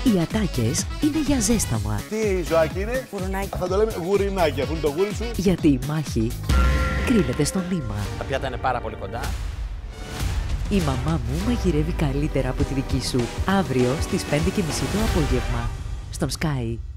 Οι ατάκες είναι για ζέσταμα. Τι ζωάκι είναι? Γουρνάκι. Θα το λέμε γουρινάκι, αφού είναι το γούρι σου. Γιατί η μάχη κρύβεται στο νήμα. Τα πιάτα είναι πάρα πολύ κοντά. Η μαμά μου μαγειρεύει καλύτερα από τη δική σου. Αύριο στις 5:30 το απόγευμα. Στον Sky.